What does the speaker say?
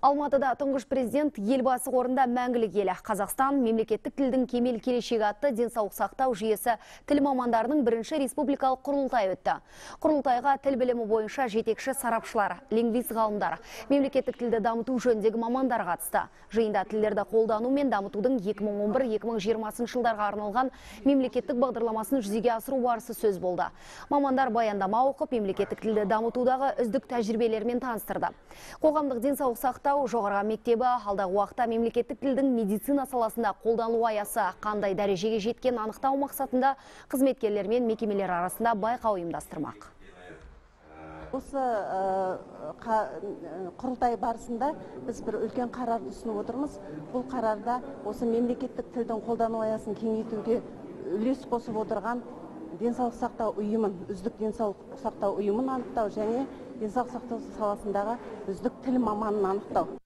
Алматыда тұңғыш президент елбасы қорында мәңгілік елі Қазақстан мемлекеттік тілдің кемел келешегі атты денсаулық сақтау жүйесі тіл мамандарының бірінші республикалық құрылтай өтті. Құрылтайға тіл білімі бойынша жетекші сарапшылар, лингвист ғалымдар, мемлекеттік тілді дамыту жөніндегі мамандар қатысты. Жиында тілдерді қолдану мен дамытудың 2011-2020 жылдарға арналған мемлекеттік бағдарламасын жүзеге асыру барысы сөз болды. Мамандар баяндама оқып, мемлекеттік тілді дамытудағы үздік тәжірибелермен таныстырды. Қоғамдық денсаулық сақтау жоғарғы мектебі алдағы уақытта мемлекеттік тілдің медицина саласында қолдану аясы қандай дәрежеге жеткен анықтау мақсатында қызметкерлер мен мекемелер арасында байқау ұйымдастырмақ. Осы құрылтай барысында біз бір үлкен қарарды ұсынып отырмыз. Бұл қарарда осы мемлекеттік тілдің қолдану аясын кеңейтуге үлес қосып отырған денсаулық сақтау ұйымын, үздік денсаулық сақтау ұйымын анықтау және денсаулық сақтау саласындағы үздік тіл маманын анықтау.